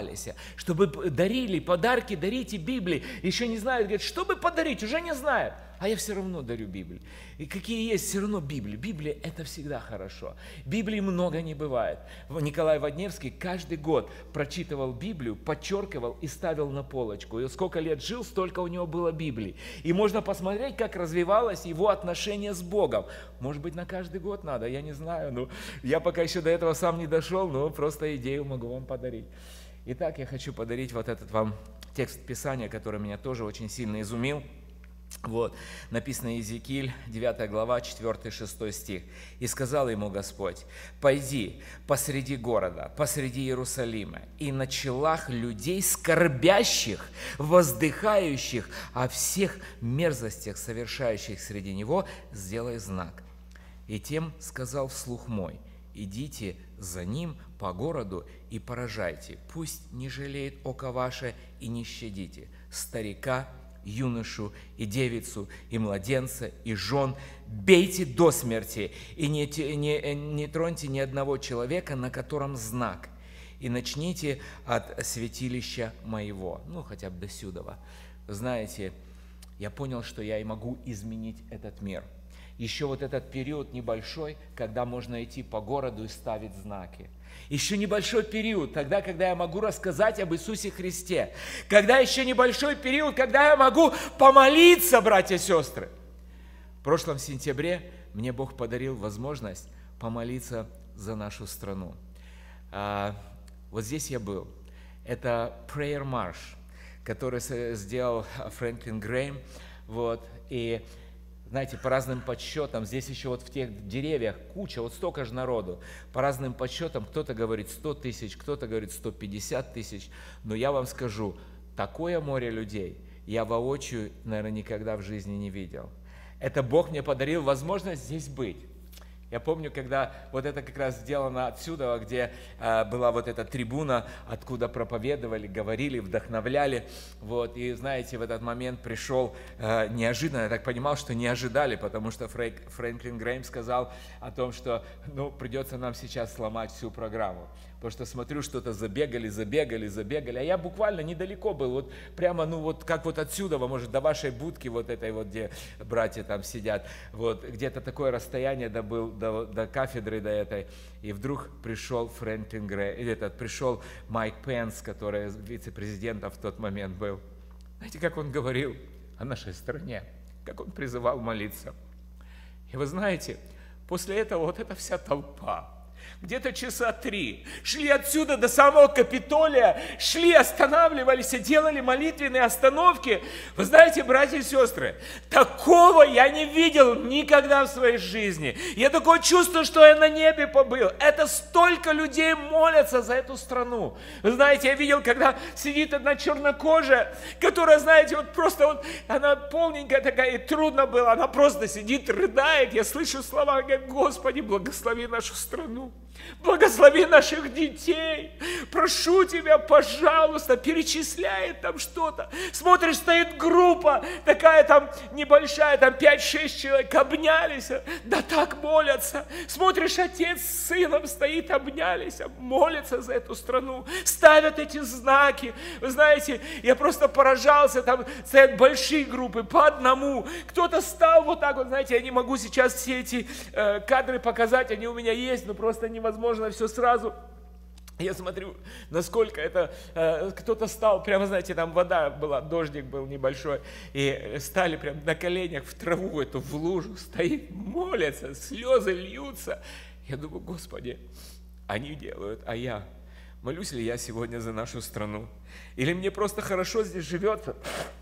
собрались, чтобы дарили подарки, дарите Библии. Еще не знают, говорят, что бы подарить, уже не знают. А я все равно дарю Библию. И какие есть, все равно Библия. Библия – это всегда хорошо. Библии много не бывает. Николай Водневский каждый год прочитывал Библию, подчеркивал и ставил на полочку. И сколько лет жил, столько у него было Библии. И можно посмотреть, как развивалось его отношение с Богом. Может быть, на каждый год надо, я не знаю. Ну, я пока еще до этого сам не дошел, но просто идею могу вам подарить. Итак, я хочу подарить вот этот вам текст Писания, который меня тоже очень сильно изумил. Вот, написано Иезекииль, девятая глава, четвёртый-шестой стих. «И сказал ему Господь: пойди посреди города, посреди Иерусалима, и на челах людей скорбящих, воздыхающих о всех мерзостях, совершающих среди него, сделай знак. И тем сказал вслух мой: идите за ним по городу и поражайте, пусть не жалеет око ваше, и не щадите старика, юношу и девицу, и младенца, и жен, бейте до смерти, и не, не, не троньте ни одного человека, на котором знак, и начните от святилища моего». Ну, хотя бы до сюда. Знаете, я понял, что я и могу изменить этот мир. Еще вот этот период небольшой, когда можно идти по городу и ставить знаки. Еще небольшой период, тогда, когда я могу рассказать об Иисусе Христе. Когда еще небольшой период, когда я могу помолиться, братья и сестры. В прошлом сентябре мне Бог подарил возможность помолиться за нашу страну. А, вот здесь я был. Это Prayer March, который сделал Фрэнклин Грэйм. Вот, и знаете, по разным подсчетам, здесь еще вот в тех деревьях куча, вот столько же народу. По разным подсчетам, кто-то говорит сто тысяч, кто-то говорит сто пятьдесят тысяч. Но я вам скажу, такое море людей я воочию, наверное, никогда в жизни не видел. Это Бог мне подарил возможность здесь быть. Я помню, когда вот это как раз сделано отсюда, где э, была вот эта трибуна, откуда проповедовали, говорили, вдохновляли. Вот, и знаете, в этот момент пришел э, неожиданно, я так понимал, что не ожидали, потому что Фрейк, Фрэнклин Грэйм сказал о том, что ну, придется нам сейчас сломать всю программу. Потому что смотрю, что-то забегали, забегали, забегали. А я буквально недалеко был, вот прямо, ну вот как вот отсюда, может, до вашей будки, вот этой вот, где братья там сидят, вот где-то такое расстояние добыл, до, до кафедры, до этой. И вдруг пришел Фрэнклин Грэйм, этот, пришел Майк Пенс, который вице-президентом в тот момент был. Знаете, как он говорил о нашей стране, как он призывал молиться. И вы знаете, после этого вот эта вся толпа, где-то часа три, шли отсюда до самого Капитолия, шли, останавливались и делали молитвенные остановки. Вы знаете, братья и сестры, такого я не видел никогда в своей жизни. Я такое чувство, что я на небе побыл. Это столько людей молятся за эту страну. Вы знаете, я видел, когда сидит одна чернокожая, которая, знаете, вот просто вот, она полненькая такая, и трудно было, она просто сидит, рыдает. Я слышу слова, говорит: Господи, благослови нашу страну. Благослови наших детей, прошу тебя, пожалуйста, перечисляет там что-то. Смотришь, стоит группа, такая там небольшая, там пять-шесть человек, обнялись, да так молятся. Смотришь, отец с сыном стоит, обнялись, молятся за эту страну, ставят эти знаки. Вы знаете, я просто поражался, там стоят большие группы, по одному. Кто-то стал вот так вот, знаете, я не могу сейчас все эти э, кадры показать, они у меня есть, но просто невозможно все сразу. Я смотрю, насколько это, э, кто-то стал, прямо, знаете, там вода была, дождик был небольшой, и стали прям на коленях в траву эту, в лужу, стоит, молятся, слезы льются. Я думаю: Господи, они делают, а я? Молюсь ли я сегодня за нашу страну? Или мне просто хорошо здесь живется?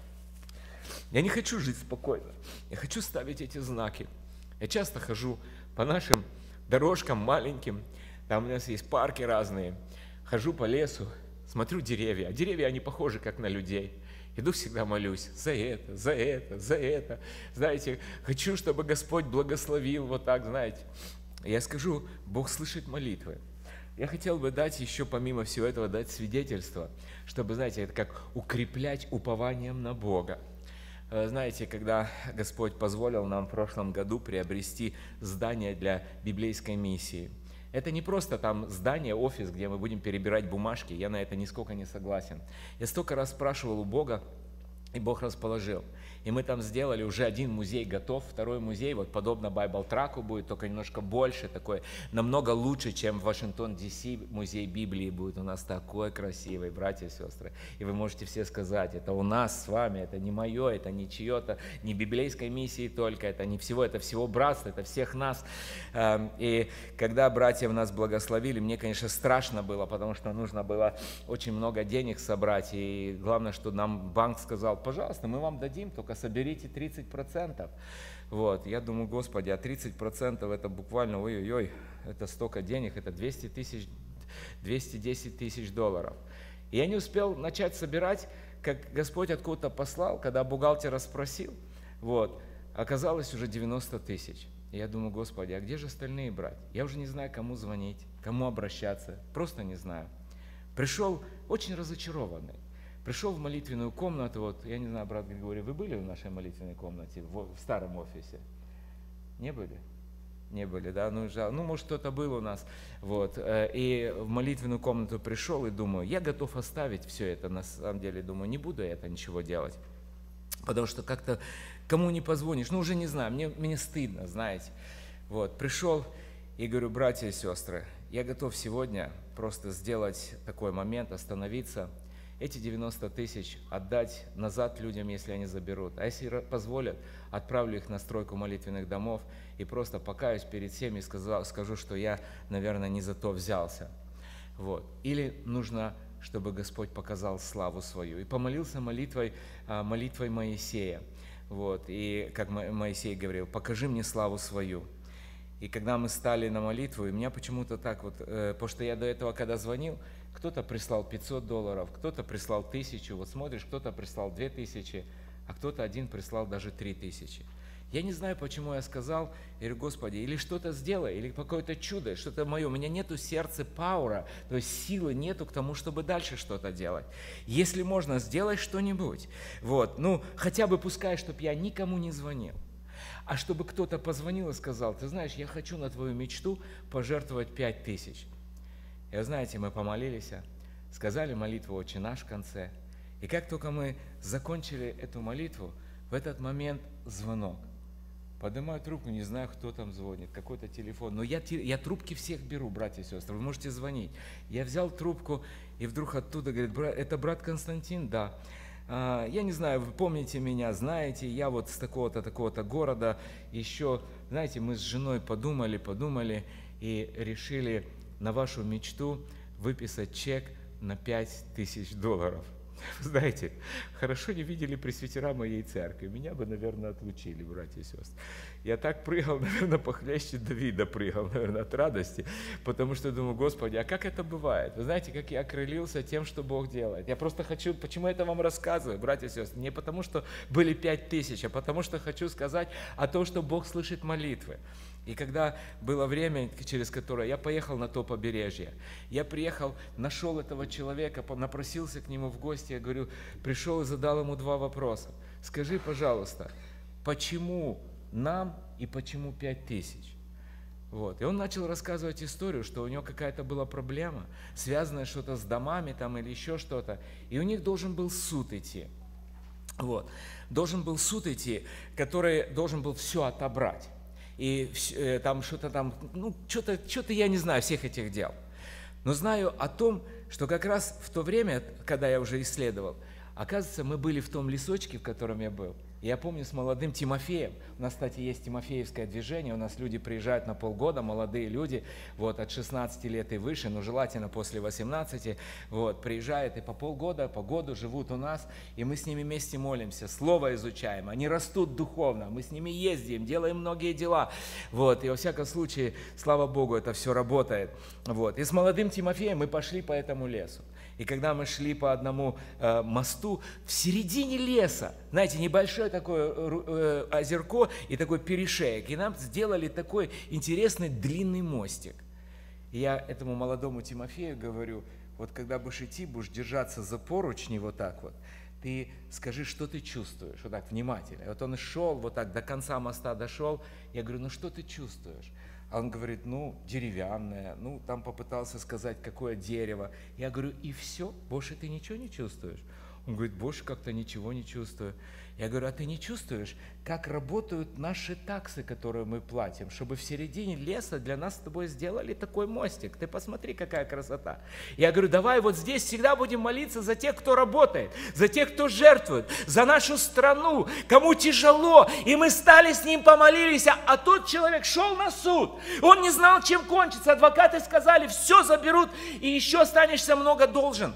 Я не хочу жить спокойно, я хочу ставить эти знаки. Я часто хожу по нашим дорожкам маленьким, там у нас есть парки разные, хожу по лесу, смотрю деревья, а деревья, они похожи как на людей. Иду, всегда молюсь за это, за это, за это. Знаете, хочу, чтобы Господь благословил, вот так, знаете. Я скажу, Бог слышит молитвы. Я хотел бы дать еще, помимо всего этого, дать свидетельство, чтобы, знаете, это как укреплять упованием на Бога. Знаете, когда Господь позволил нам в прошлом году приобрести здание для библейской миссии, Это не просто там здание, офис, где мы будем перебирать бумажки, я на это нисколько не согласен. Я столько раз спрашивал у Бога, и Бог расположил. И мы там сделали, уже один музей готов, второй музей, вот подобно Bible Track'у будет, только немножко больше, такой, намного лучше, чем в Вашингтон, Ди Си, музей Библии будет у нас такой красивый, братья и сестры. И вы можете все сказать, это у нас с вами, это не мое, это не чье-то, не библейской миссии только, это не всего, это всего братства, это всех нас. И когда братья в нас благословили, мне, конечно, страшно было, потому что нужно было очень много денег собрать, и главное, что нам банк сказал, пожалуйста, мы вам дадим, только соберите тридцать процентов. Вот. Я думаю, Господи, а тридцать процентов это буквально, ой-ой-ой, это столько денег, это двести тысяч, двести десять тысяч долларов. И я не успел начать собирать, как Господь откуда-то послал, когда бухгалтера спросил, вот, оказалось уже девяносто тысяч. И я думаю, Господи, а где же остальные брать? Я уже не знаю, кому звонить, кому обращаться, просто не знаю. Пришел очень разочарованный. Пришел в молитвенную комнату, вот, я не знаю, брат Григорий, вы были в нашей молитвенной комнате, в, в старом офисе? Не были? Не были, да, ну, жал. Ну, может, кто-то был у нас, вот, и в молитвенную комнату пришел и думаю, я готов оставить все это, на самом деле, думаю, не буду я это ничего делать, потому что как-то, кому не позвонишь, ну, уже не знаю, мне, мне стыдно, знаете, вот, пришел и говорю, братья и сестры, я готов сегодня просто сделать такой момент, остановиться, эти девяносто тысяч отдать назад людям, если они заберут. А если позволят, отправлю их на стройку молитвенных домов и просто покаюсь перед всеми и скажу, скажу, что я, наверное, не за то взялся. Вот. Или нужно, чтобы Господь показал славу свою. И помолился молитвой, молитвой Моисея. Вот. И как Моисей говорил, покажи мне славу свою. И когда мы стали на молитву, и меня почему-то так вот, э, потому что я до этого, когда звонил, кто-то прислал пятьсот долларов, кто-то прислал тысячу, вот смотришь, кто-то прислал две тысячи, а кто-то один прислал даже три тысячи. Я не знаю, почему я сказал, я говорю, Господи, или что-то сделай, или какое-то чудо, что-то мое. У меня нету сердца пауэра, то есть силы нету к тому, чтобы дальше что-то делать. Если можно, сделай что-нибудь. Вот, ну, хотя бы пускай, чтобы я никому не звонил. А чтобы кто-то позвонил и сказал, ты знаешь, я хочу на твою мечту пожертвовать пять тысяч. И вы знаете, мы помолились, сказали молитву «Отче наш» в конце. И как только мы закончили эту молитву, в этот момент звонок. Поднимаю трубку, не знаю, кто там звонит, какой-то телефон. Но я, я трубки всех беру, братья и сестры, вы можете звонить. Я взял трубку, и вдруг оттуда говорит, это брат Константин? Да. Я не знаю, вы помните меня, знаете, я вот с такого-то, такого-то города, еще, знаете, мы с женой подумали, подумали и решили на вашу мечту выписать чек на пять тысяч долларов. Знаете, хорошо не видели пресвитера моей церкви, меня бы, наверное, отлучили, братья и сестры. Я так прыгал, наверное, похлеще Давида прыгал, наверное, от радости, потому что думаю, Господи, а как это бывает? Вы знаете, как я окрылился тем, что Бог делает. Я просто хочу, почему я это вам рассказываю, братья и сестры? Не потому, что были пять тысяч, а потому, что хочу сказать о том, что Бог слышит молитвы. И когда было время, через которое я поехал на то побережье, я приехал, нашел этого человека, напросился к нему в гости, я говорю, пришел и задал ему два вопроса. Скажи, пожалуйста, почему нам и почему пять тысяч? Вот. И он начал рассказывать историю, что у него какая-то была проблема, связанная что-то с домами там или еще что-то, и у них должен был суд идти. Вот. Должен был суд идти, который должен был все отобрать. И э, там что-то там, ну, что-то, что-то я не знаю всех этих дел. Но знаю о том, что как раз в то время, когда я уже исследовал, оказывается, мы были в том лесочке, в котором я был. И я помню с молодым Тимофеем, у нас, кстати, есть Тимофеевское движение, у нас люди приезжают на полгода, молодые люди, вот, от шестнадцати лет и выше, но желательно после восемнадцати, вот, приезжают и по полгода, по году живут у нас, и мы с ними вместе молимся, слово изучаем, они растут духовно, мы с ними ездим, делаем многие дела, вот, и во всяком случае, слава Богу, это все работает, вот. И с молодым Тимофеем мы пошли по этому лесу. И когда мы шли по одному э, мосту, в середине леса, знаете, небольшое такое э, озерко и такой перешеек, и нам сделали такой интересный длинный мостик. И я этому молодому Тимофею говорю, вот когда будешь идти, будешь держаться за поручни вот так вот, ты скажи, что ты чувствуешь, вот так внимательно. И вот он шел, вот так до конца моста дошел, я говорю, ну что ты чувствуешь? А он говорит, ну, деревянное, ну, там попытался сказать, какое дерево. Я говорю, и все, больше ты ничего не чувствуешь? Он говорит, больше как-то ничего не чувствую. Я говорю, а ты не чувствуешь, как работают наши таксы, которые мы платим, чтобы в середине леса для нас с тобой сделали такой мостик? Ты посмотри, какая красота. Я говорю, давай вот здесь всегда будем молиться за тех, кто работает, за тех, кто жертвует, за нашу страну, кому тяжело. И мы стали с ним помолились, а, а тот человек шел на суд. Он не знал, чем кончится. Адвокаты сказали, все заберут, и еще останешься много должен.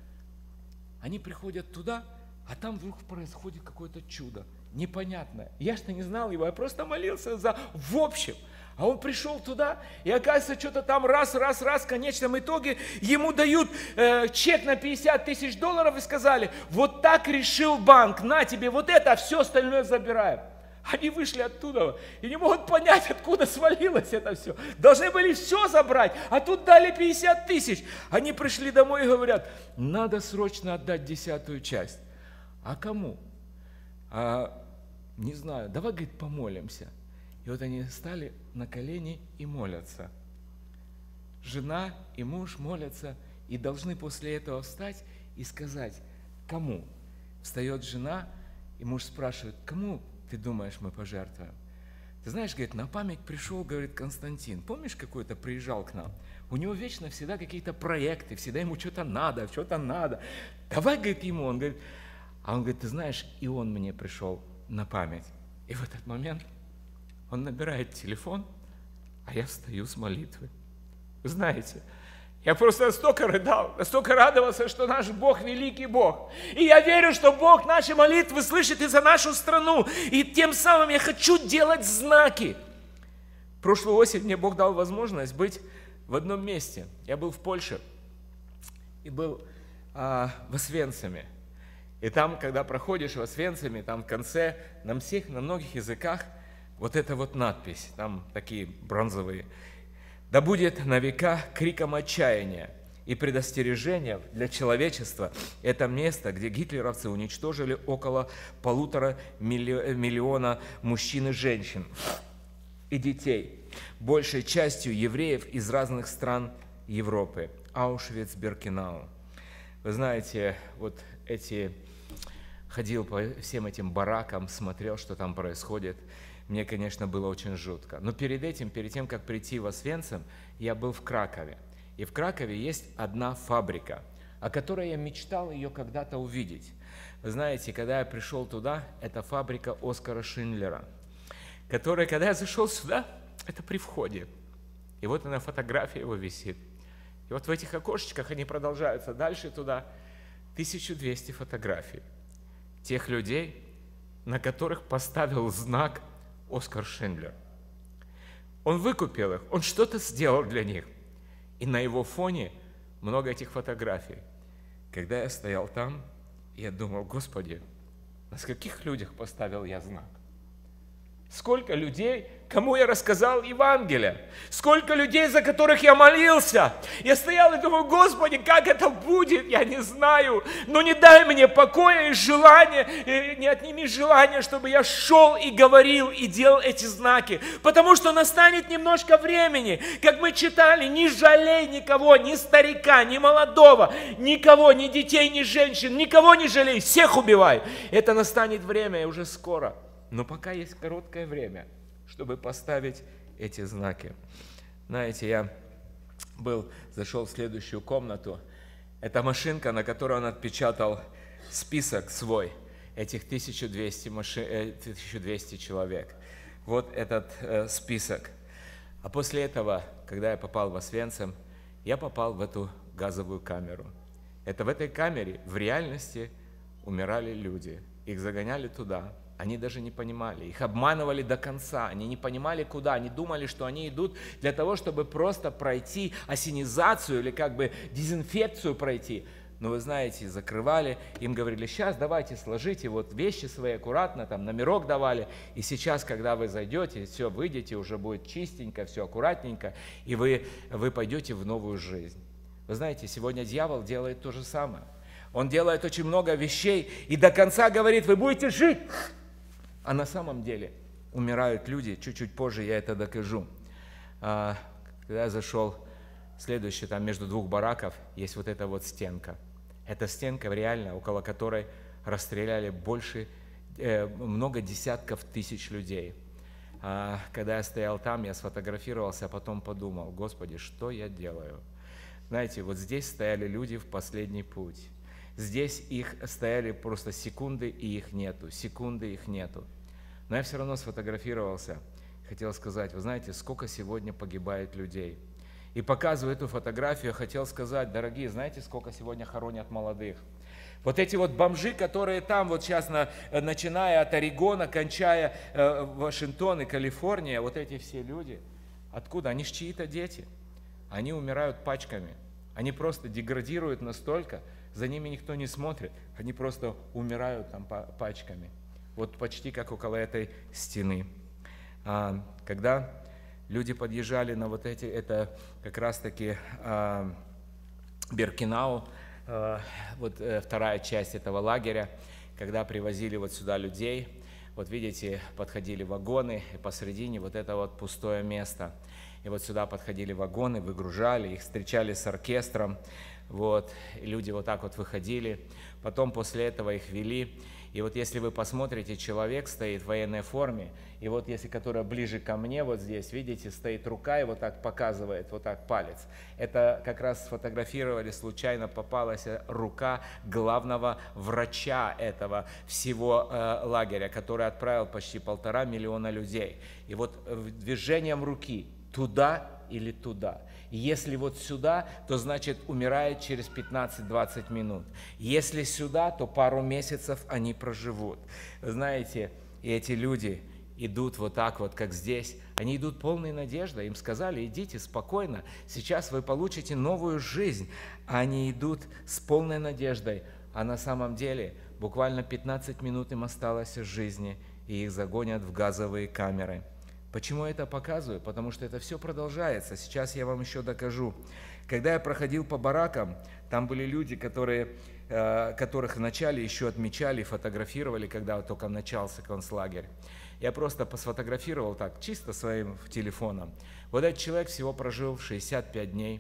Они приходят туда, а там вдруг происходит какое-то чудо, непонятное. Я что не знал его, я просто молился за в общем. А он пришел туда, и оказывается, что-то там раз, раз, раз, в конечном итоге ему дают э, чек на пятьдесят тысяч долларов и сказали, вот так решил банк, на тебе вот это, а все остальное забираем. Они вышли оттуда и не могут понять, откуда свалилось это все. Должны были все забрать, а тут дали пятьдесят тысяч. Они пришли домой и говорят, надо срочно отдать десятую часть. А кому? А, не знаю, давай, говорит, помолимся. И вот они стали на колени и молятся. Жена и муж молятся и должны после этого встать и сказать, кому? Встает жена, и муж спрашивает, кому ты думаешь, мы пожертвуем? Ты знаешь, говорит, на память пришел, говорит, Константин. Помнишь, какой-то приезжал к нам? У него вечно всегда какие-то проекты, всегда ему что-то надо, что-то надо. Давай, говорит, ему. Он говорит, а он говорит, ты знаешь, и он мне пришел на память. И в этот момент он набирает телефон, а я встаю с молитвы. Вы знаете, я просто настолько рыдал, настолько радовался, что наш Бог великий Бог. И я верю, что Бог наши молитвы слышит и за нашу страну. И тем самым я хочу делать знаки. Прошлую осень мне Бог дал возможность быть в одном месте. Я был в Польше и был а, в Освенциме. И там, когда проходишь в Освенциме, там в конце на всех, на многих языках вот эта вот надпись, там такие бронзовые. Да будет на века криком отчаяния и предостережением для человечества это место, где гитлеровцы уничтожили около полутора миллиона мужчин и женщин и детей, большей частью евреев из разных стран Европы. Аушвиц-Биркенау. Вы знаете, вот эти... Ходил по всем этим баракам, смотрел, что там происходит. Мне, конечно, было очень жутко. Но перед этим, перед тем, как прийти в Освенцим, я был в Кракове. И в Кракове есть одна фабрика, о которой я мечтал ее когда-то увидеть. Вы знаете, когда я пришел туда, это фабрика Оскара Шиндлера, которая, когда я зашел сюда, это при входе. И вот она, фотография его висит. И вот в этих окошечках они продолжаются дальше туда. тысяча двести фотографий тех людей, на которых поставил знак Оскар Шиндлер. Он выкупил их, он что-то сделал для них. И на его фоне много этих фотографий. Когда я стоял там, я думал, Господи, на скольких людях поставил я знак? Сколько людей, кому я рассказал Евангелие? Сколько людей, за которых я молился? Я стоял и думал, Господи, как это будет, я не знаю. Но не дай мне покоя и желания, и не отними желания, чтобы я шел и говорил, и делал эти знаки. Потому что настанет немножко времени, как мы читали, не жалей никого, ни старика, ни молодого, никого, ни детей, ни женщин, никого не жалей, всех убивай. Это настанет время, и уже скоро. Но пока есть короткое время, чтобы поставить эти знаки. Знаете, я был, зашел в следующую комнату. Это машинка, на которой он отпечатал список свой, этих тысяча двести, машин, тысяча двести человек. Вот этот э, список. А после этого, когда я попал в Освенцим, я попал в эту газовую камеру. Это в этой камере в реальности умирали люди. Их загоняли туда. Они даже не понимали, их обманывали до конца, они не понимали куда, они думали, что они идут для того, чтобы просто пройти осенизацию или как бы дезинфекцию пройти. Но вы знаете, закрывали, им говорили, сейчас давайте сложите вот вещи свои аккуратно, там номерок давали, и сейчас, когда вы зайдете, все, выйдете, уже будет чистенько, все аккуратненько, и вы, вы пойдете в новую жизнь. Вы знаете, сегодня дьявол делает то же самое. Он делает очень много вещей и до конца говорит, вы будете жить. А на самом деле умирают люди, чуть-чуть позже я это докажу. когда я зашел, следующее, там между двух бараков есть вот эта вот стенка. Эта стенка реально, около которой расстреляли больше, э, много десятков тысяч людей. А, когда я стоял там, я сфотографировался, а потом подумал: Господи, что я делаю? Знаете, вот здесь стояли люди в последний путь. Здесь их стояли просто секунды, и их нету, секунды, их нету. Но я все равно сфотографировался, хотел сказать: вы знаете, сколько сегодня погибает людей. И показывая эту фотографию, я хотел сказать: дорогие, знаете, сколько сегодня хоронят молодых? Вот эти вот бомжи, которые там, вот сейчас, на, начиная от Орегона, кончая э, Вашингтон и Калифорния, вот эти все люди, откуда? Они ж чьи-то дети. Они умирают пачками. Они просто деградируют настолько, за ними никто не смотрит, они просто умирают там пачками. Вот почти как около этой стены. А, когда люди подъезжали на вот эти, это как раз-таки а, Биркенау, а, вот а, вторая часть этого лагеря, когда привозили вот сюда людей, вот видите, подходили вагоны, и посредине вот это вот пустое место. И вот сюда подходили вагоны, выгружали, их встречали с оркестром, вот, и люди вот так вот выходили. Потом после этого их вели. И вот если вы посмотрите, человек стоит в военной форме, и вот если которая ближе ко мне, вот здесь, видите, стоит рука и вот так показывает, вот так палец. Это как раз сфотографировали, случайно попалась рука главного врача этого всего э, лагеря, который отправил почти полтора миллиона людей. И вот движением руки туда или туда. Если вот сюда, то значит умирает через пятнадцать-двадцать минут. Если сюда, то пару месяцев они проживут. Знаете, и эти люди идут вот так вот, как здесь. Они идут полной надеждой. Им сказали: идите спокойно, сейчас вы получите новую жизнь. Они идут с полной надеждой. А на самом деле буквально пятнадцать минут им осталось жизни, и их загонят в газовые камеры. Почему я это показываю? Потому что это все продолжается. Сейчас я вам еще докажу. Когда я проходил по баракам, там были люди, которые, э, которых вначале еще отмечали, фотографировали, когда вот только начался концлагерь. Я просто посфотографировал так, чисто своим телефоном. Вот этот человек всего прожил шестьдесят пять дней.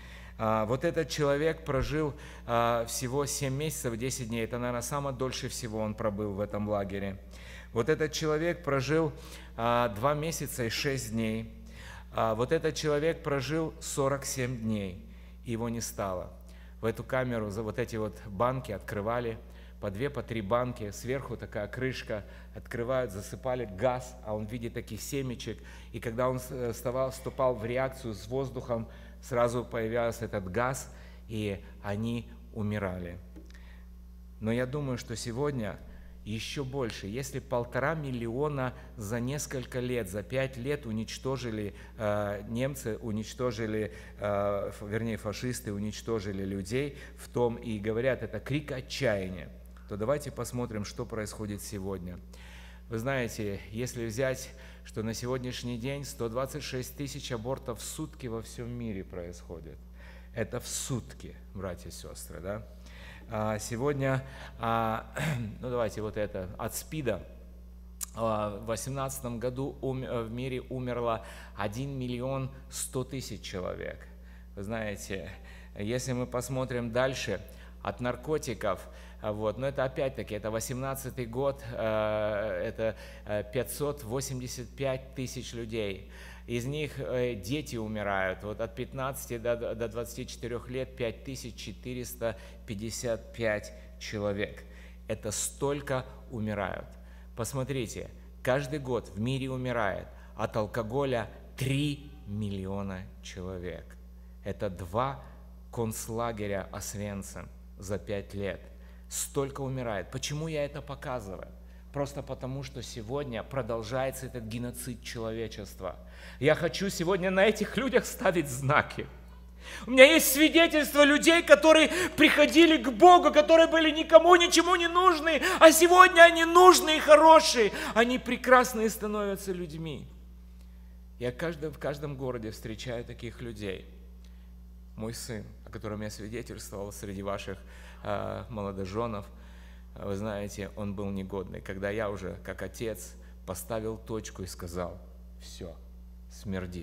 А, вот этот человек прожил а, всего семь месяцев, десять дней. Это, наверное, самое дольше всего он пробыл в этом лагере. Вот этот человек прожил а, два месяца и шесть дней. А, вот этот человек прожил сорок семь дней, и его не стало. В эту камеру за вот эти вот банки открывали, по две, по три банки, сверху такая крышка, открывают, засыпали газ, а он в виде таких семечек. И когда он вставал, вступал в реакцию с воздухом, сразу появлялся этот газ, и они умирали. Но я думаю, что сегодня еще больше. Если полтора миллиона за несколько лет, за пять лет уничтожили э, немцы, уничтожили, э, вернее фашисты уничтожили людей в том, и говорят, это крик отчаяния, то давайте посмотрим, что происходит сегодня. Вы знаете, если взять, что на сегодняшний день сто двадцать шесть тысяч абортов в сутки во всем мире происходит. Это в сутки, братья и сестры, да? Сегодня, ну давайте вот это, от СПИДа в две тысячи восемнадцатом году в мире умерло один миллион сто тысяч человек. Вы знаете, если мы посмотрим дальше, от наркотиков, вот, но это опять-таки, это восемнадцатый год, это пятьсот восемьдесят пять тысяч людей. Из них дети умирают, вот от пятнадцати до двадцати четырёх лет пять тысяч четыреста пятьдесят пять человек. Это столько умирают. Посмотрите, каждый год в мире умирает от алкоголя три миллиона человек. Это два концлагеря Освенцим за пять лет. Столько умирает. Почему я это показываю? Просто потому, что сегодня продолжается этот геноцид человечества. Я хочу сегодня на этих людях ставить знаки. У меня есть свидетельства людей, которые приходили к Богу, которые были никому ничему не нужны, а сегодня они нужные и хорошие. Они прекрасные становятся людьми. Я каждый, в каждом городе встречаю таких людей. Мой сын, о котором я свидетельствовал среди ваших э, молодоженов, вы знаете, он был негодный, когда я уже, как отец, поставил точку и сказал: все, смердит,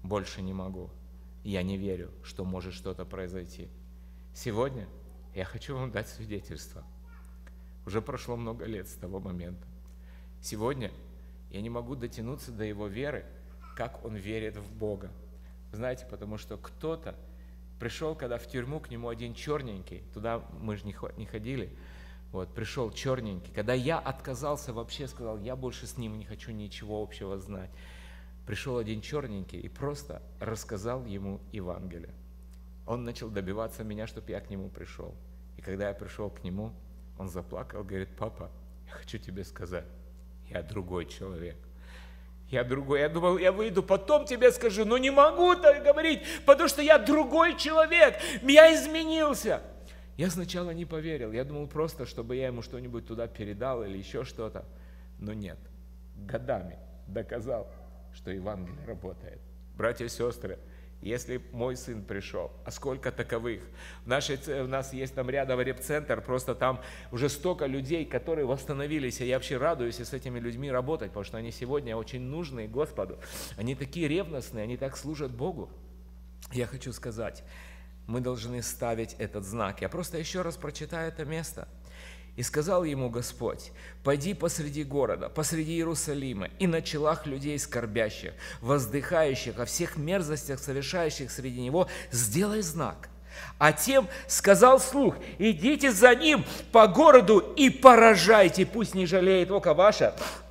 больше не могу. Я не верю, что может что-то произойти. Сегодня я хочу вам дать свидетельство. Уже прошло много лет с того момента. Сегодня я не могу дотянуться до его веры, как он верит в Бога. Знаете, потому что кто-то пришел, когда в тюрьму к нему один черненький, туда мы же не ходили, вот, пришел черненький. Когда я отказался вообще, сказал, я больше с ним не хочу ничего общего знать. Пришел один черненький и просто рассказал ему Евангелие. Он начал добиваться меня, чтобы я к нему пришел. И когда я пришел к нему, он заплакал, говорит, папа, я хочу тебе сказать, я другой человек. Я другой. Я думал, я выйду, потом тебе скажу, но не могу так говорить, потому что я другой человек, я изменился. Я сначала не поверил, я думал просто, чтобы я ему что-нибудь туда передал или еще что-то. Но нет, годами доказал, что Евангелие работает. Братья и сестры, если мой сын пришел, а сколько таковых? В нашей, у нас есть там рядом репцентр, просто там уже столько людей, которые восстановились, и я вообще радуюсь и с этими людьми работать, потому что они сегодня очень нужны Господу. Они такие ревностные, они так служат Богу. Я хочу сказать, мы должны ставить этот знак. Я просто еще раз прочитаю это место. «И сказал ему Господь, пойди посреди города, посреди Иерусалима, и на челах людей скорбящих, воздыхающих, о всех мерзостях, совершающих среди него, сделай знак. А тем сказал вслух, идите за ним по городу и поражайте, пусть не жалеет око ваше,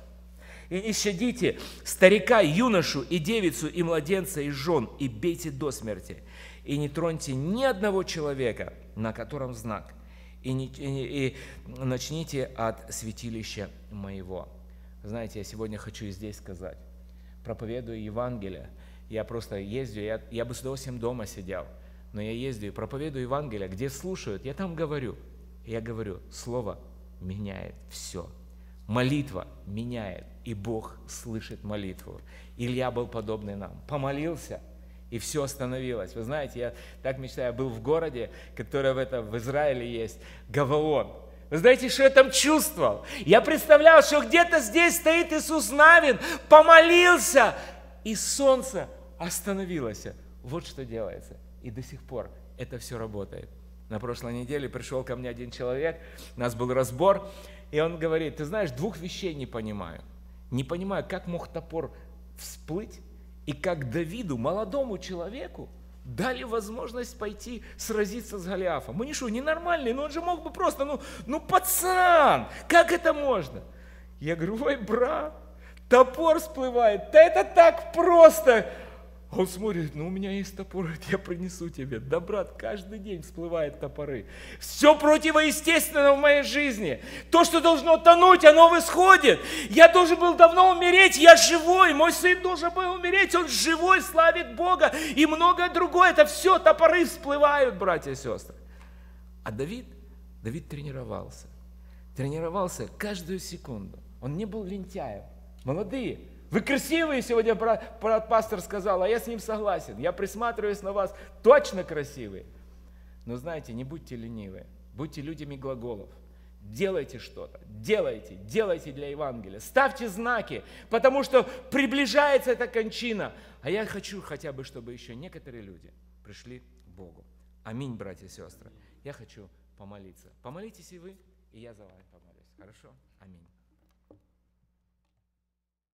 и не щадите старика, юношу и девицу, и младенца, и жен, и бейте до смерти, и не троньте ни одного человека, на котором знак. И, не, и, и начните от святилища моего». Знаете, я сегодня хочу и здесь сказать. Проповедую Евангелие. Я просто ездю, я, я бы с удовольствием дома сидел, но я ездю и проповедую Евангелие, где слушают, я там говорю. Я говорю, слово меняет все. Молитва меняет, и Бог слышит молитву. Илья был подобный нам. Помолился, и все остановилось. Вы знаете, я так мечтаю, я был в городе, который в, это, в Израиле есть, Гаваон. Вы знаете, что я там чувствовал? Я представлял, что где-то здесь стоит Иисус Навин, помолился, и солнце остановилось. Вот что делается. И до сих пор это все работает. На прошлой неделе пришел ко мне один человек, у нас был разбор, и он говорит, ты знаешь, двух вещей не понимаю. Не понимаю, как мог топор всплыть, и как Давиду, молодому человеку, дали возможность пойти сразиться с Голиафом. Мы не что, ненормальные, но он же мог бы просто, ну, ну пацан, как это можно? Я говорю, ой, брат, топор всплывает, да это так просто. Он смотрит, ну у меня есть топор, я принесу тебе. Да, брат, каждый день всплывают топоры. Все противоестественно в моей жизни. То, что должно тонуть, оно восходит. Я должен был давно умереть, я живой. Мой сын должен был умереть, он живой, славит Бога. И многое другое, это все топоры всплывают, братья и сестры. А Давид, Давид тренировался. Тренировался каждую секунду. Он не был лентяем. Молодые. Вы красивые, сегодня брат, брат пастор сказал, а я с ним согласен. Я присматриваюсь на вас, точно красивые. Но знаете, не будьте ленивые, будьте людьми глаголов. Делайте что-то, делайте, делайте для Евангелия. Ставьте знаки, потому что приближается эта кончина. А я хочу хотя бы, чтобы еще некоторые люди пришли к Богу. Аминь, братья и сестры. Я хочу помолиться. Помолитесь и вы, и я за вами помолюсь. Хорошо? Аминь.